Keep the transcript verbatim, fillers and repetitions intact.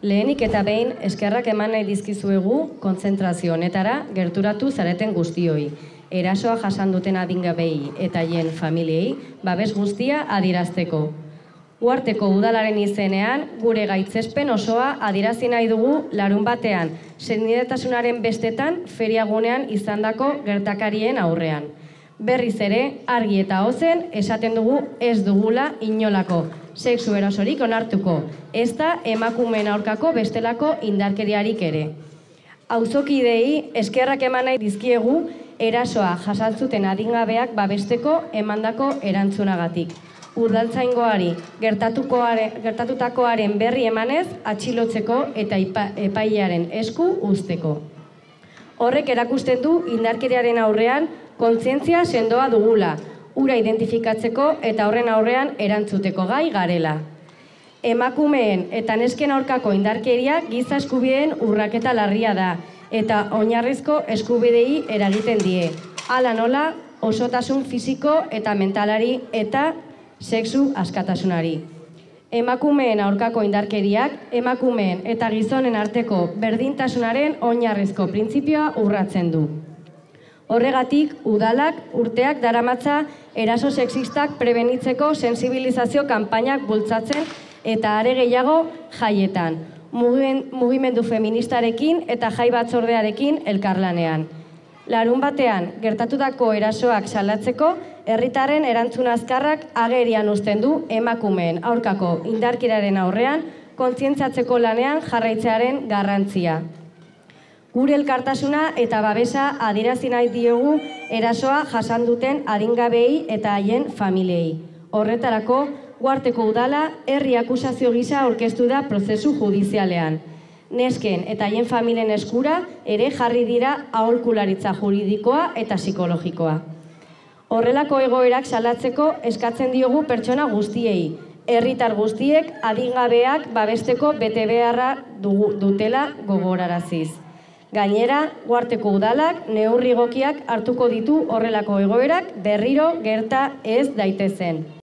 Lehenik eta behin eskerrak eman nahi dizkizuegu kontzentrazio honetara gerturatu zareten guztioi, erasoa jasan duten adingabei eta haien familiei babes guztia adierazteko. Uharteko udalaren izenean, gure gaitzespen osoa adierazi nahi dugu larun batean, senidetasunaren bestetan feriagunean izandako gertakarien aurrean. Berriz ere, argi eta ozen esaten dugu ez dugula inolako sexu erasorik onartuko, ez da emakumeen aurkako bestelako indarkeriarik ere. Auzokideei eskerrak eman nahi dizkiegu erasoa jasantzuten adingabeak babesteko emandako erantzunagatik. Udaltzaingoari gertatutakoaren berri emanez atxilotzeko eta epailearen esku uzteko. Horrek erakusten du indarkeriaren aurrean kontzientzia sendoa dugula, ura identifikatzeko eta horren aurrean erantzuteko gai garela. Emakumeen eta nesken aurkako indarkeria giza eskubideen urraketa larria da eta oinarrizko eskubidei eragiten die. Hala nola, osotasun fisiko eta mentalari eta sexu askatasunari. Emakumeen aurkako indarkeriak, emakumeen eta gizonen arteko berdintasunaren oinarrizko printzipioa urratzen du. Horregatik, udalak urteak daramatza eraso sexistak prebenitzeko sensibilizazio kanpainak bultzatzen eta are gehiago jaietan, mugimendu feministarekin eta jai batzordearekin elkarlanean. Larun batean, gertatutako erasoak salatzeko, herritarren erantzun azkarrak agerian uzten du emakumeen aurkako indarkeriaren aurrean kontzientziatzeko lanean jarraitzearen garrantzia. Gure elkartasuna eta babesa adierazi nahi diogu erasoa jasan duten adingabei eta haien familiei. Horretarako, Uharteko udala herri akusazio gisa aurkeztu da prozesu judizialean. Nesken eta haien familien eskura ere jarri dira aholkularitza juridikoa eta psikologikoa. Horrelako egoerak salatzeko eskatzen diogu pertsona guztiei, herritar guztiek adingabeak babesteko betebeharra dutela gogoraraziz. Gainera, Uharteko udalak neurri egokiak hartuko ditu horrelako egoerak berriro gerta ez daitezen.